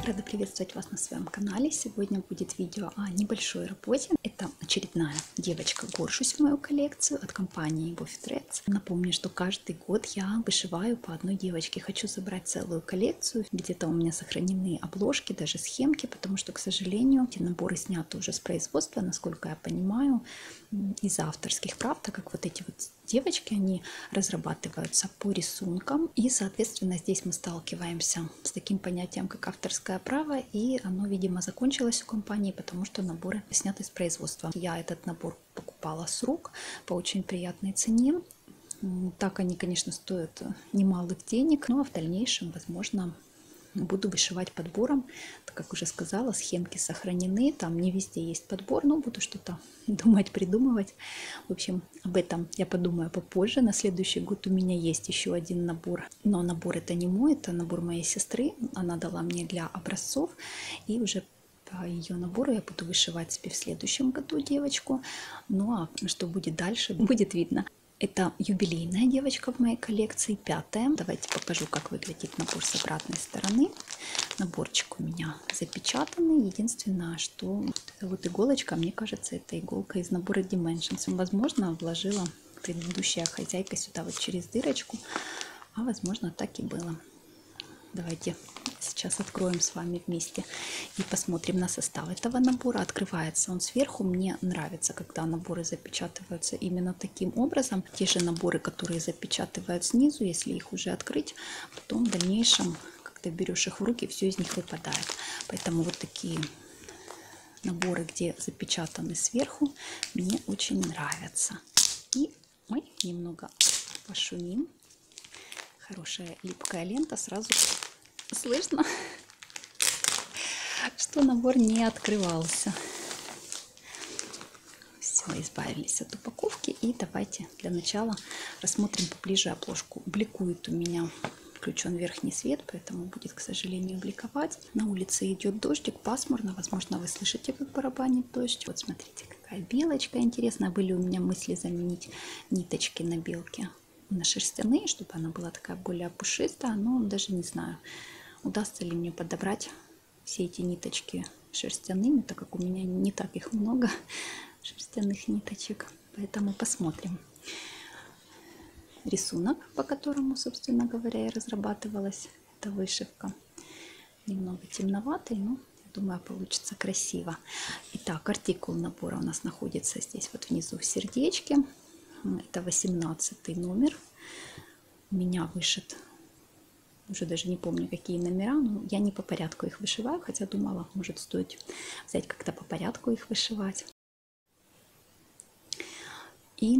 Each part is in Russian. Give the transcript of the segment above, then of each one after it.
Рада приветствовать вас на своем канале. Сегодня будет видео о небольшой работе. Это очередная девочка Горжусь в мою коллекцию от компании Buffy Threads. Напомню, что каждый год я вышиваю по одной девочке. Хочу собрать целую коллекцию. Где-то у меня сохранены обложки, даже схемки, потому что, к сожалению, эти наборы сняты уже с производства, насколько я понимаю, из авторских прав, так как вот эти вот девочки, они разрабатываются по рисункам, и, соответственно, здесь мы сталкиваемся с таким понятием, как авторское право, и оно, видимо, закончилось у компании, потому что наборы сняты с производства. Я этот набор покупала с рук по очень приятной цене. Так они, конечно, стоят немалых денег, но в дальнейшем, возможно, буду вышивать подбором, так как уже сказала, схемки сохранены, там не везде есть подбор, но буду что-то думать, придумывать. В общем, об этом я подумаю попозже. На следующий год у меня есть еще один набор, но набор это не мой, это набор моей сестры, она дала мне для образцов, и уже по ее набору я буду вышивать себе в следующем году девочку. Ну а что будет дальше, будет видно. Это юбилейная девочка в моей коллекции, 5-я. Давайте покажу, как выглядит набор с обратной стороны. Наборчик у меня запечатанный. Единственное, что вот иголочка, мне кажется, это иголка из набора Dimensions. Возможно, вложила предыдущая хозяйка сюда вот через дырочку, а возможно, так и было. Давайте сейчас откроем с вами вместе и посмотрим на состав этого набора. Открывается он сверху. Мне нравится, когда наборы запечатываются именно таким образом. Те же наборы, которые запечатывают снизу, если их уже открыть, потом в дальнейшем, когда берешь их в руки, все из них выпадает. Поэтому вот такие наборы, где запечатаны сверху, мне очень нравятся. И мы немного пошумим. Хорошая липкая лента, сразу слышно, что набор не открывался. Все, избавились от упаковки, и давайте для начала рассмотрим поближе обложку. Бликует у меня, включен верхний свет, поэтому будет, к сожалению, бликовать. На улице идет дождик, пасмурно, возможно, вы слышите, как барабанит дождь. Вот смотрите, какая белочка интересная. Были у меня мысли заменить ниточки на белке на шерстяные, чтобы она была такая более пушистая, но даже не знаю, удастся ли мне подобрать все эти ниточки шерстяными, так как у меня не так их много, шерстяных ниточек, поэтому посмотрим. Рисунок, по которому, собственно говоря, и разрабатывалась эта вышивка, немного темноватый, но я думаю, получится красиво. Итак, артикул набора у нас находится здесь вот внизу в сердечке. Это 18 номер. У меня вышит, уже даже не помню, какие номера, но я не по порядку их вышиваю, хотя думала, может, стоит взять как-то по порядку их вышивать. И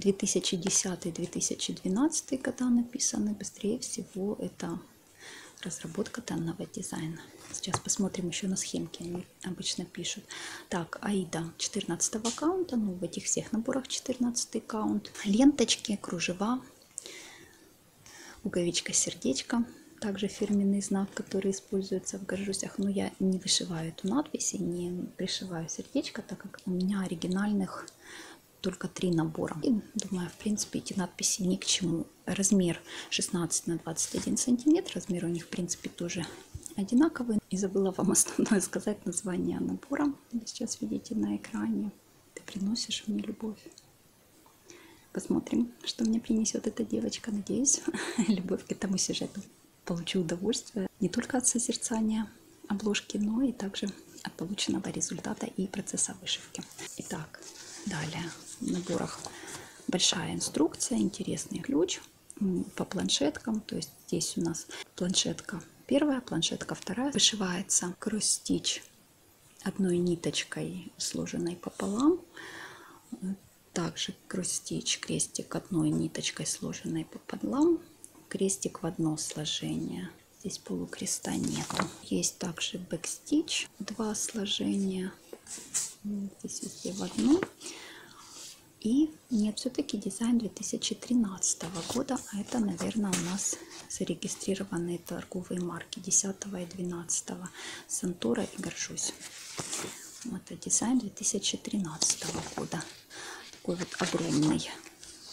2010-2012 года написаны, быстрее всего, это разработка данного дизайна. Сейчас посмотрим еще на схемки, они обычно пишут. Так, Аида 14 каунта, ну в этих всех наборах 14 каунт. Ленточки, кружева, пуговичка, сердечко, также фирменный знак, который используется в горжусях. Но я не вышиваю эту надпись и не пришиваю сердечко, так как у меня оригинальных только 3 набора. И думаю, в принципе, эти надписи ни к чему. Размер 16 на 21 сантиметр. Размер у них, в принципе, тоже одинаковый. И забыла вам основное сказать, название набора. Вы сейчас видите на экране. Ты приносишь мне любовь. Посмотрим, что мне принесет эта девочка. Надеюсь, любовь к этому сюжету. Получу удовольствие не только от созерцания обложки, но и также от полученного результата и процесса вышивки. Итак, далее в наборах большая инструкция, интересный ключ по планшеткам. То есть здесь у нас планшетка первая, планшетка вторая. Вышивается кросс-стич одной ниточкой, сложенной пополам. Также кросс-стич, крестик одной ниточкой, сложенной пополам. Крестик в одно сложение. Здесь полукреста нету. Есть также бэкстич, 2 сложения. Здесь везде в одну. И нет, все-таки дизайн 2013 года. А это, наверное, у нас зарегистрированные торговые марки 10 и 12 Сантора и Горжусь. Это дизайн 2013 года. Такой вот огромный.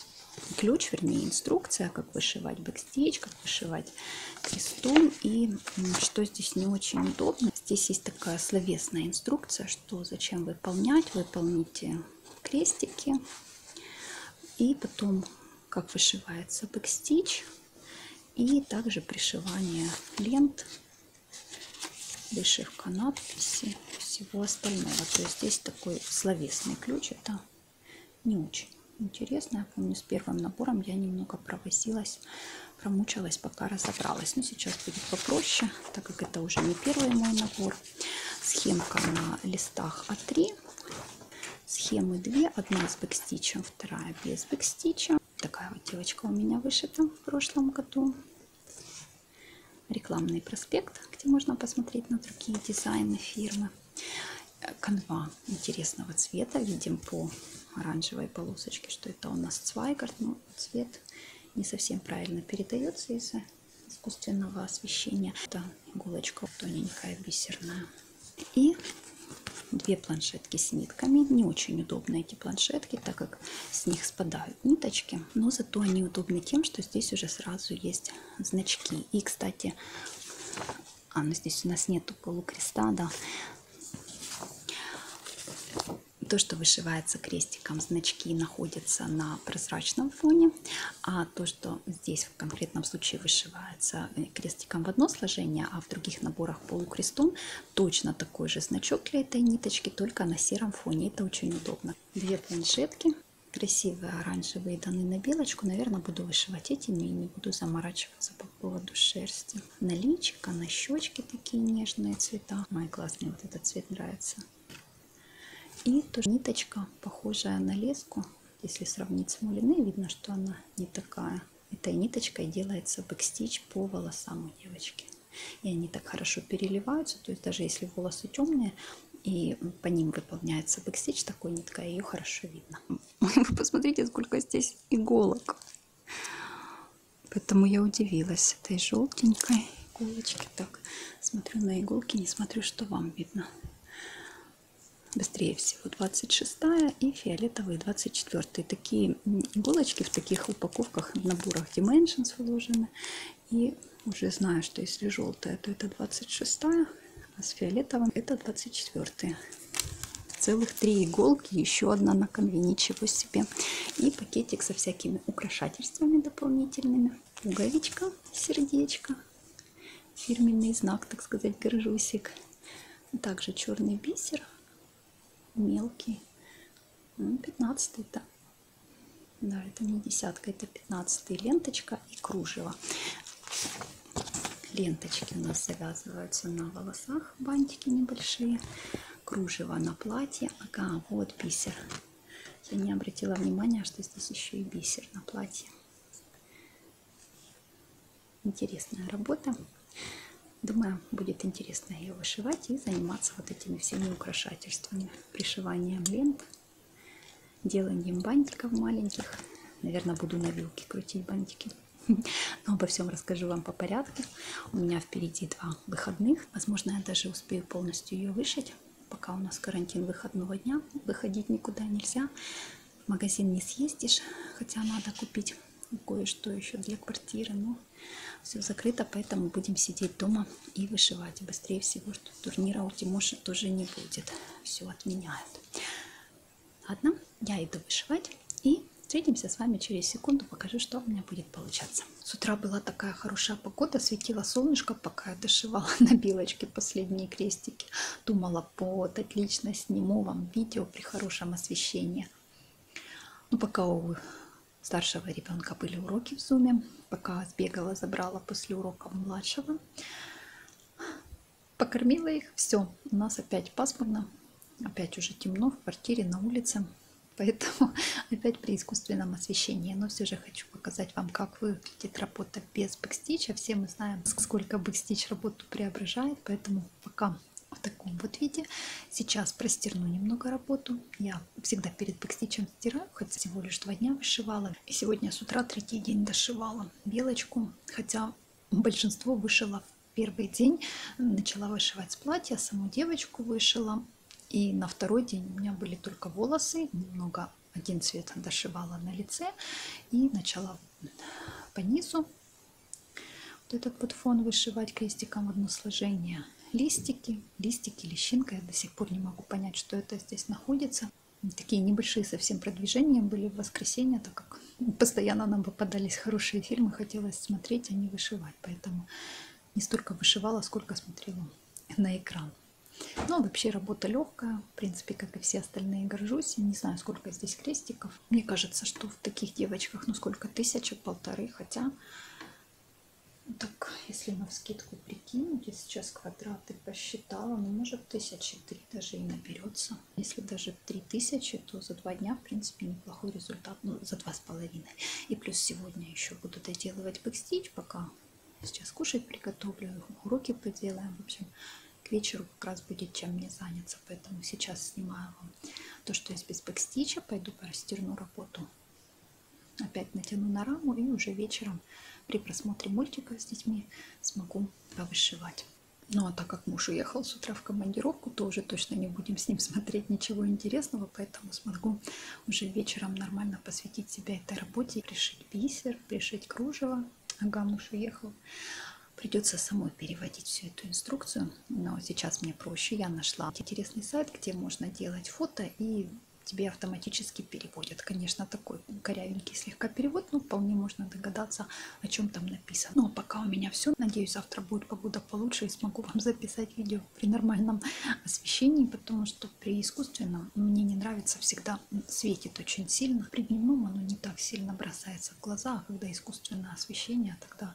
ключ, вернее инструкция, как вышивать бэкстич, как вышивать крестом. И что здесь не очень удобно, здесь есть такая словесная инструкция, что зачем выполнять. Выполните крестики и потом как вышивается бэкстич и также пришивание лент, вышивка надписи, всего остального. То есть здесь такой словесный ключ, это не очень интересно. Я помню, с первым набором я немного провозилась, промучилась, пока разобралась. Но сейчас будет попроще, так как это уже не первый мой набор. Схемка на листах А3. Схемы две, одна с бэкстичем, вторая без бэкстича. Такая вот девочка у меня вышита в прошлом году. Рекламный проспект, где можно посмотреть на другие дизайны фирмы. Канва интересного цвета. Видим по оранжевой полосочке, что это у нас Цвайгард, но цвет не совсем правильно передается из-за искусственного освещения. Это иголочка тоненькая, бисерная. И две планшетки с нитками. Не очень удобны эти планшетки, так как с них спадают ниточки. Но зато они удобны тем, что здесь уже сразу есть значки. И, кстати, ну здесь у нас нету полукреста, да. То, что вышивается крестиком, значки находятся на прозрачном фоне, а то, что здесь в конкретном случае вышивается крестиком в одно сложение, а в других наборах полукрестом, точно такой же значок для этой ниточки, только на сером фоне. Это очень удобно. Две планшетки, красивые оранжевые, даны на белочку. Наверное, буду вышивать этими и не буду заморачиваться по поводу шерсти. На личико, на щечки такие нежные цвета. Ой, классный вот этот цвет нравится. И тоже ниточка, похожая на леску. Если сравнить с мулиной, видно, что она не такая. Этой ниточкой делается бэкстич по волосам у девочки. И они так хорошо переливаются. То есть даже если волосы темные и по ним выполняется бэкстич такой ниткой, ее хорошо видно. Вы посмотрите, сколько здесь иголок. Поэтому я удивилась этой желтенькой иголочки. Так, смотрю на иголки, не смотрю, что вам видно. Быстрее всего 26-я и фиолетовые 24-е. Такие иголочки в таких упаковках, в наборах Dimensions вложены. И уже знаю, что если желтая, то это 26-я, а с фиолетовым это 24-е. Целых 3 иголки, еще одна на конве, ничего себе. И пакетик со всякими украшательствами дополнительными. Пуговичка, сердечко, фирменный знак, так сказать, горжусик. Также черный бисер. Мелкий, 15-й, да, это не десятка, это 15-й, ленточка и кружево. Ленточки у нас завязываются на волосах, бантики небольшие, кружево на платье. Ага, вот бисер. Я не обратила внимания, что здесь еще и бисер на платье. Интересная работа. Думаю, будет интересно ее вышивать и заниматься вот этими всеми украшательствами. Пришиванием лент, деланием бантиков маленьких. Наверное, буду на вилке крутить бантики. Но обо всем расскажу вам по порядку. У меня впереди 2 выходных. Возможно, я даже успею полностью ее вышить. Пока у нас карантин выходного дня. Выходить никуда нельзя. В магазин не съездишь, хотя надо купить кое-что еще для квартиры, но все закрыто, поэтому будем сидеть дома и вышивать. Быстрее всего, что турнира у Тимоши тоже не будет. Все отменяют. Ладно, я иду вышивать и встретимся с вами через секунду. Покажу, что у меня будет получаться. С утра была такая хорошая погода, светило солнышко, пока я дошивала на белочке последние крестики. Думала, вот, отлично, сниму вам видео при хорошем освещении. Но пока, увы, старшего ребенка были уроки в зуме, пока сбегала, забрала после уроков младшего, покормила их, все, у нас опять пасмурно, опять уже темно в квартире, на улице, поэтому опять при искусственном освещении. Но все же хочу показать вам, как выглядит работа без бэкстича. Все мы знаем, сколько бэкстич работу преображает, поэтому пока в таком вот виде. Сейчас простерну немного работу. Я всегда перед бэкстичем стираю, хотя всего лишь 2 дня вышивала. И сегодня с утра 3-й день дошивала белочку, хотя большинство вышила в 1-й день. Начала вышивать с платья, саму девочку вышила. И на 2-й день у меня были только волосы, немного один цвет дошивала на лице и начала по низу вот этот вот фон вышивать крестиком в одно сложение. Листики, лещинка. Я до сих пор не могу понять, что это здесь находится. Такие небольшие совсем продвижения были в воскресенье, так как постоянно нам попадались хорошие фильмы, хотелось смотреть, а не вышивать. Поэтому не столько вышивала, сколько смотрела на экран. Но вообще работа легкая, в принципе, как и все остальные, горжусь. Не знаю, сколько здесь крестиков. Мне кажется, что в таких девочках, ну сколько, 1000-1500, хотя... Так, если навскидку прикинуть, я сейчас квадраты посчитала, ну, может, 1003 даже и наберется. Если даже 3000, то за 2 дня, в принципе, неплохой результат, ну, за 2,5. И плюс сегодня еще буду доделывать бэкстич, пока сейчас кушать приготовлю, уроки поделаем. В общем, к вечеру как раз будет чем мне заняться, поэтому сейчас снимаю вам то, что есть без бэкстича, пойду порастерну работу. Опять натяну на раму и уже вечером при просмотре мультика с детьми смогу повышивать. Ну а так как муж уехал с утра в командировку, то уже точно не будем с ним смотреть ничего интересного, поэтому смогу уже вечером нормально посвятить себя этой работе, пришить бисер, пришить кружево. Ага, муж уехал. Придется самой переводить всю эту инструкцию, но сейчас мне проще. Я нашла интересный сайт, где можно делать фото и тебе автоматически переводят. Конечно, такой корявенький слегка перевод, но вполне можно догадаться, о чем там написано. Ну, а пока у меня все. Надеюсь, завтра будет погода получше и смогу вам записать видео при нормальном освещении, потому что при искусственном мне не нравится, всегда светит очень сильно. При дневном оно не так сильно бросается в глаза, а когда искусственное освещение, тогда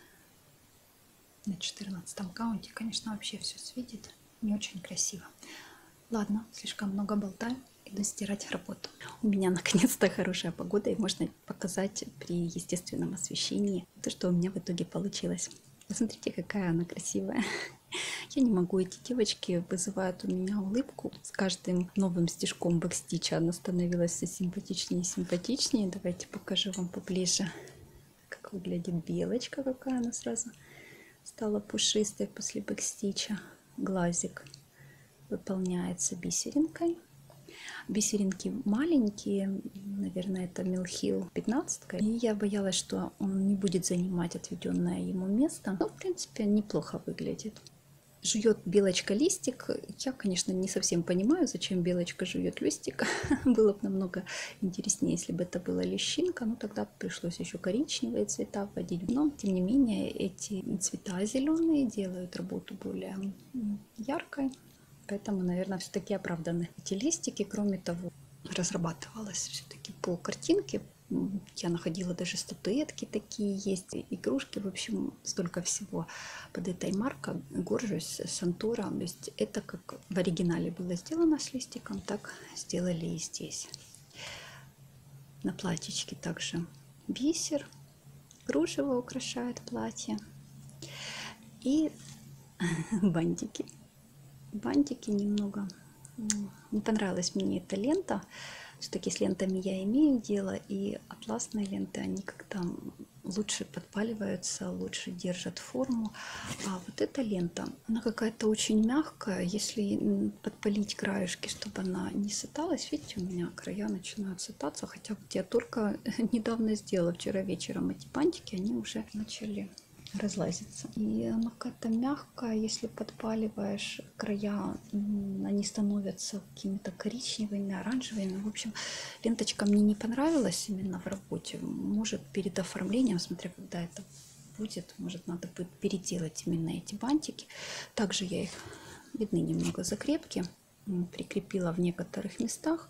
на 14-м каунте, конечно, вообще все светит. Не очень красиво. Ладно, слишком много болтаю. Иду стирать работу. У меня наконец-то хорошая погода, и можно показать при естественном освещении то, что у меня в итоге получилось. Посмотрите, какая она красивая. Я не могу, эти девочки вызывают у меня улыбку. С каждым новым стежком бэкстича она становилась все симпатичнее и симпатичнее. Давайте покажу вам поближе, как выглядит белочка, какая она сразу стала пушистой после бэкстича. Глазик выполняется бисеринкой. Бисеринки маленькие, наверное, это Милхил 15. И я боялась, что он не будет занимать отведенное ему место. Но, в принципе, неплохо выглядит. Жует белочка листик. Я, конечно, не совсем понимаю, зачем белочка жует листик. Было бы намного интереснее, если бы это была лещинка. Но тогда пришлось еще коричневые цвета вводить. Но, тем не менее, эти цвета зеленые делают работу более яркой. Поэтому, наверное, все-таки оправданы эти листики. Кроме того, разрабатывалась все-таки по картинке. Я находила даже статуэтки такие есть, игрушки. В общем, столько всего под этой маркой. Горжусь, Сантора. То есть это как в оригинале было сделано с листиком, так сделали и здесь. На платьичке также бисер. Кружево украшает платье. И бантики. Бантики немного. Не понравилась мне эта лента. Все-таки с лентами я имею дело, и атласные ленты, они как-то лучше подпаливаются, лучше держат форму. А вот эта лента, она какая-то очень мягкая. Если подпалить краешки, чтобы она не сыталась, видите, у меня края начинают сытаться. Хотя вот я только недавно сделала, вчера вечером эти бантики, они уже начали разлазится. И она какая-то мягкая, если подпаливаешь края, они становятся какими-то коричневыми, оранжевыми. В общем, ленточка мне не понравилась именно в работе. Может, перед оформлением, смотря когда это будет, может, надо будет переделать именно эти бантики. Также я их, видны немного закрепки, прикрепила в некоторых местах.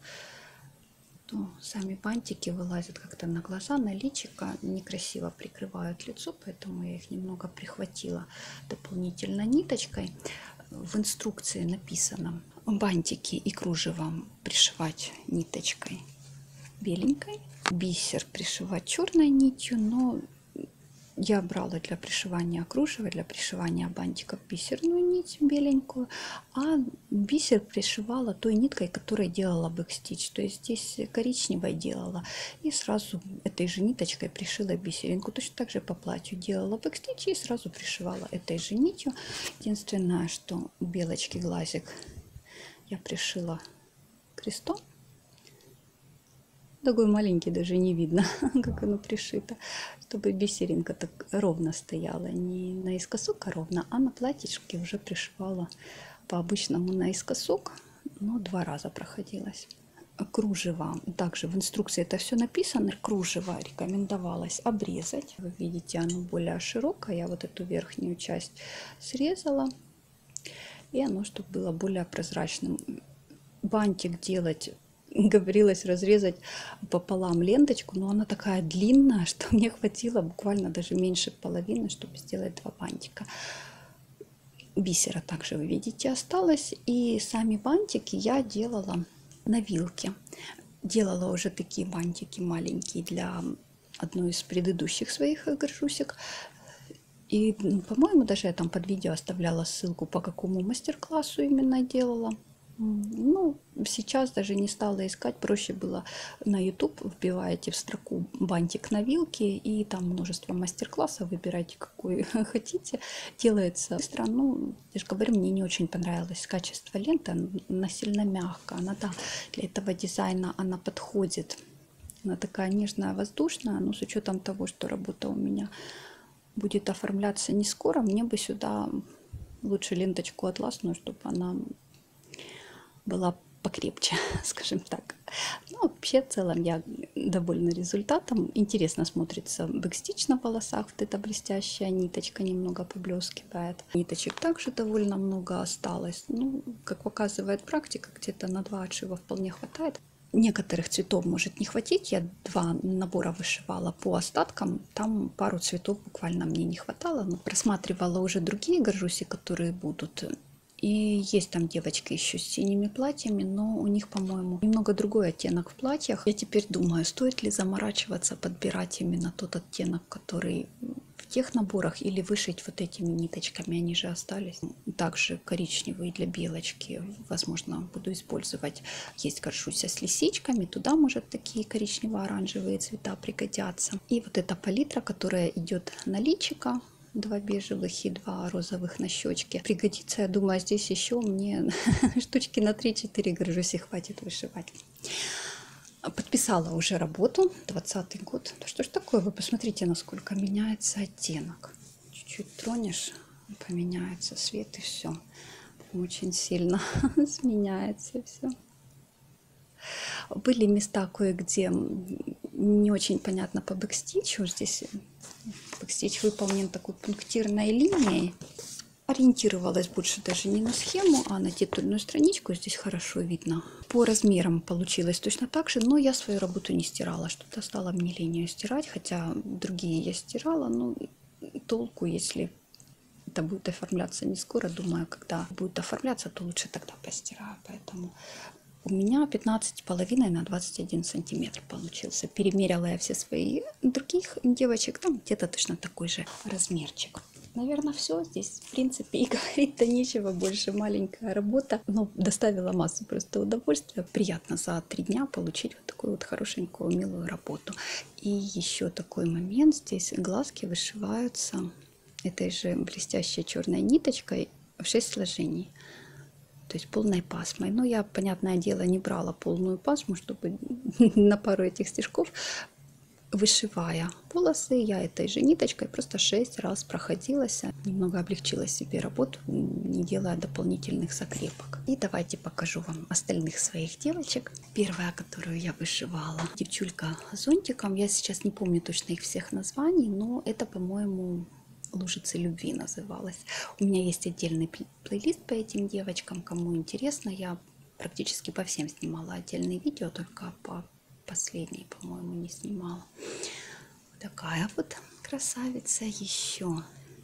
То сами бантики вылазят как-то на глаза, на личико, некрасиво прикрывают лицо, поэтому я их немного прихватила дополнительно ниточкой. В инструкции написано бантики и кружево пришивать ниточкой беленькой, бисер пришивать черной нитью, но я брала для пришивания кружева, для пришивания бантиков бисерную нить беленькую, а бисер пришивала той ниткой, которой делала бэкстич. То есть здесь коричневой делала и сразу этой же ниточкой пришила бисеринку. Точно так же по платью делала бэкстич и сразу пришивала этой же нитью. Единственное, что у белочки глазик я пришила крестом. Такой маленький, даже не видно, как оно пришито, чтобы бисеринка так ровно стояла, не наискосок, а ровно, а на платьишке уже пришивала по-обычному наискосок, но 2 раза проходилась. Кружево, также в инструкции это все написано, кружево рекомендовалось обрезать. Вы видите, оно более широкое, я вот эту верхнюю часть срезала, и оно, чтобы было более прозрачным. Бантик делать, говорилось разрезать пополам ленточку, но она такая длинная, что мне хватило буквально даже меньше половины, чтобы сделать 2 бантика. Бисера также, вы видите, осталось, и сами бантики я делала на вилке. Делала уже такие бантики маленькие для одной из предыдущих своих горшусек. И, по-моему, даже я там под видео оставляла ссылку, по какому мастер-классу именно делала. Ну, сейчас даже не стала искать, проще было на YouTube, вбиваете в строку бантик на вилке, и там множество мастер-классов, выбирайте какой хотите, делается быстро. Ну, я же говорю, мне не очень понравилось качество ленты, она сильно мягкая, она, да, для этого дизайна она подходит, она такая нежная, воздушная, но с учетом того, что работа у меня будет оформляться не скоро, мне бы сюда лучше ленточку атласную, чтобы она была покрепче, скажем так. Ну, вообще, в целом, я довольна результатом. Интересно смотрится бэкстич на волосах. Вот эта блестящая ниточка немного поблескивает. Ниточек также довольно много осталось. Ну, как показывает практика, где-то на 2 отшива вполне хватает. Некоторых цветов может не хватить. Я 2 набора вышивала по остаткам. Там пару цветов буквально мне не хватало. Но просматривала уже другие горжуси, которые будут. И есть там девочки еще с синими платьями, но у них, по-моему, немного другой оттенок в платьях. Я теперь думаю, стоит ли заморачиваться, подбирать именно тот оттенок, который в тех наборах, или вышить вот этими ниточками, они же остались. Также коричневые для белочки, возможно, буду использовать. Есть горшуся с лисичками, туда, может, такие коричнево-оранжевые цвета пригодятся. И вот эта палитра, которая идет на личико, 2 бежевых и 2 розовых на щечке. Пригодится, я думаю, здесь еще мне штучки на 3-4 горжуси хватит вышивать. Подписала уже работу, 20-й год. Да что ж такое, вы посмотрите, насколько меняется оттенок. Чуть-чуть тронешь, поменяется цвет, и все. Очень сильно сменяется все. Были места кое-где не очень понятно по бэкстичу. Здесь бэкстич выполнен такой пунктирной линией. Ориентировалась больше даже не на схему, а на титульную страничку. Здесь хорошо видно. По размерам получилось точно так же, но я свою работу не стирала. Что-то стало мне лень ее стирать, хотя другие я стирала. Но толку, если это будет оформляться не скоро, думаю, когда будет оформляться, то лучше тогда постираю. Поэтому у меня 15,5 на 21 сантиметр получился. Перемерила я все свои других девочек, там где-то точно такой же размерчик. Наверное, все. Здесь, в принципе, и говорить-то нечего больше. Маленькая работа, но доставила массу просто удовольствия. Приятно за 3 дня получить вот такую вот хорошенькую, милую работу. И еще такой момент. Здесь глазки вышиваются этой же блестящей черной ниточкой в 6 сложений. То есть полной пасмой. Но я, понятное дело, не брала полную пасму, чтобы на пару этих стежков, вышивая волосы, я этой же ниточкой просто 6 раз проходилась. Немного облегчила себе работу, не делая дополнительных закрепок. И давайте покажу вам остальных своих девочек. Первая, которую я вышивала, девчулька зонтиком. Я сейчас не помню точно их всех названий, но это, по-моему, «Лужицы любви» называлась. У меня есть отдельный плейлист по этим девочкам. Кому интересно, я практически по всем снимала отдельные видео, только по последней, по-моему, не снимала. Вот такая вот красавица еще.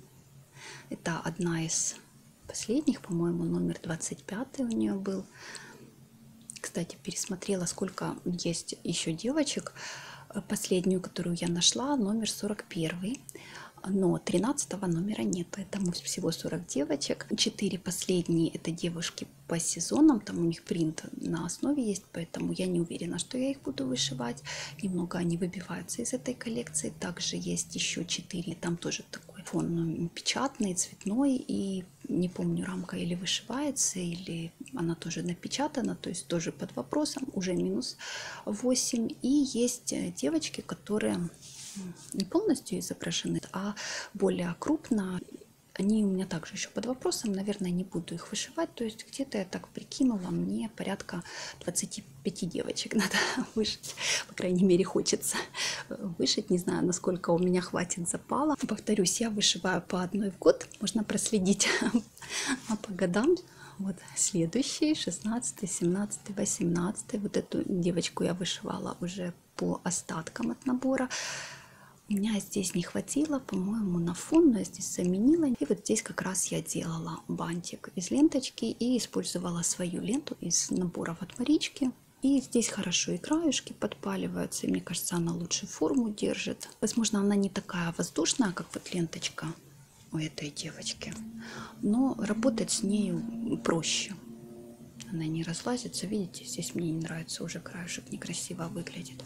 Это одна из последних, по-моему, номер 25 у нее был. Кстати, пересмотрела, сколько есть еще девочек. Последнюю, которую я нашла, номер 41. Но 13 номера нет, поэтому всего 40 девочек. 4 последние это девушки по сезонам, там у них принт на основе есть, поэтому я не уверена, что я их буду вышивать. Немного они выбиваются из этой коллекции. Также есть еще 4, там тоже такой фон печатный, цветной, и не помню, рамка или вышивается, или она тоже напечатана, то есть тоже под вопросом, уже -8. И есть девочки, которые не полностью изображены, а более крупно. Они у меня также еще под вопросом, наверное, не буду их вышивать, то есть где-то я так прикинула, мне порядка 25 девочек надо вышить, по крайней мере хочется вышить, не знаю, насколько у меня хватит запала. Повторюсь, я вышиваю по одной в год, можно проследить по годам. Вот следующий, 16, 17, 18, вот эту девочку я вышивала уже по остаткам от набора. У меня здесь не хватило, по-моему, на фон, но я здесь заменила. И вот здесь как раз я делала бантик из ленточки и использовала свою ленту из наборов от Марички. И здесь хорошо и краюшки подпаливаются, и мне кажется, она лучше форму держит. Возможно, она не такая воздушная, как вот ленточка у этой девочки, но работать с нею проще. Она не разлазится, видите, здесь мне не нравится, уже краешек некрасиво выглядит.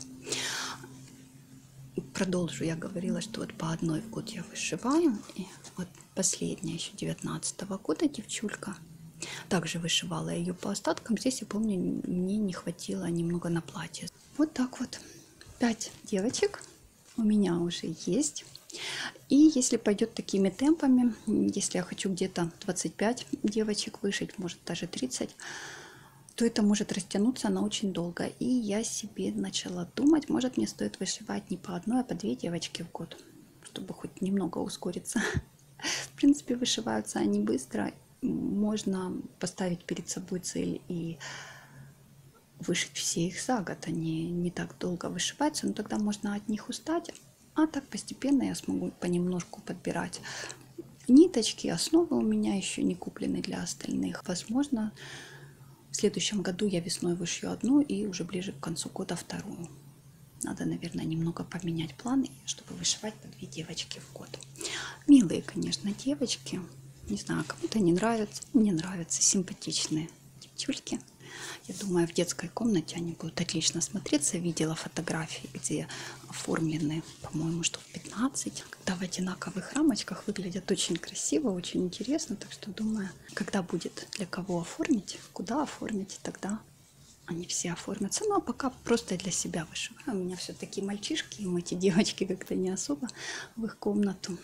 Продолжу, я говорила, что вот по одной в год я вышиваю. И вот последняя еще 19-го года девчулька. Также вышивала ее по остаткам. Здесь, я помню, мне не хватило немного на платье. Вот так вот. 5 девочек у меня уже есть. И если пойдет такими темпами, если я хочу где-то 25 девочек вышить, может даже 30, то это может растянуться на очень долго. И я себе начала думать, может мне стоит вышивать не по одной, а по 2 девочки в год, чтобы хоть немного ускориться. В принципе, вышиваются они быстро. Можно поставить перед собой цель и вышить все их за год. Они не так долго вышиваются, но тогда можно от них устать. А так постепенно я смогу понемножку подбирать ниточки. Основы у меня еще не куплены для остальных. Возможно, в следующем году я весной вышью одну и уже ближе к концу года вторую. Надо, наверное, немного поменять планы, чтобы вышивать по 2 девочки в год. Милые, конечно, девочки. Не знаю, кому-то не нравятся. Мне нравятся симпатичные девчульки. Я думаю, в детской комнате они будут отлично смотреться. Видела фотографии, где оформлены, по-моему, штук 15. Когда в одинаковых рамочках выглядят очень красиво, очень интересно. Так что думаю, когда будет для кого оформить, куда оформить, тогда они все оформятся. Ну, а пока просто для себя вышиваю. У меня все-таки мальчишки, им эти девочки как-то не особо в их комнату.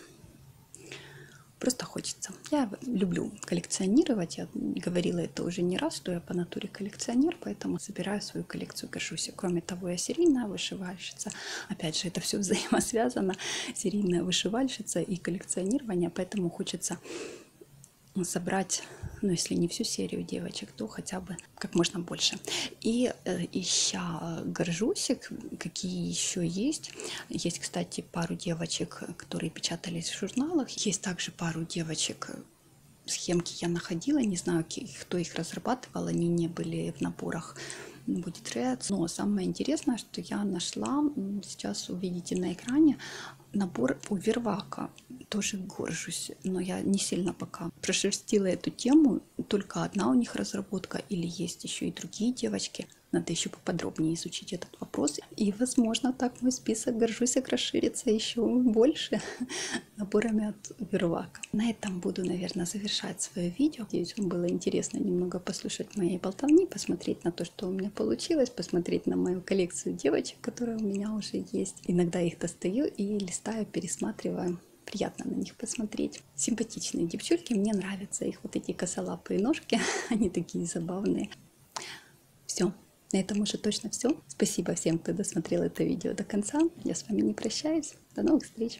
Просто хочется. Я люблю коллекционировать. Я говорила это уже не раз, что я по натуре коллекционер, поэтому собираю свою коллекцию, горжусь. Кроме того, я серийная вышивальщица. Опять же, это все взаимосвязано. Серийная вышивальщица и коллекционирование, поэтому хочется собрать, ну, если не всю серию девочек, то хотя бы как можно больше. И ища горжусик, какие еще есть. Есть, кстати, пару девочек, которые печатались в журналах. Есть также пару девочек, схемки я находила, не знаю, кто их разрабатывал, они не были в наборах будет Red. Но самое интересное, что я нашла, сейчас увидите на экране, набор у Вервака. Тоже горжусь, но я не сильно пока прошерстила эту тему. Только одна у них разработка или есть еще и другие девочки. Надо еще поподробнее изучить этот вопрос. И, возможно, так мой список горжусик расширится еще больше наборами от Вервака. На этом буду, наверное, завершать свое видео. Надеюсь, вам было интересно немного послушать моей болтовни, посмотреть на то, что у меня получилось, посмотреть на мою коллекцию девочек, которые у меня уже есть. Иногда их достаю и листаю, пересматриваю. Приятно на них посмотреть. Симпатичные девчульки, мне нравятся их вот эти косолапые ножки, они такие забавные. Все. На этом уже точно все. Спасибо всем, кто досмотрел это видео до конца. Я с вами не прощаюсь. До новых встреч!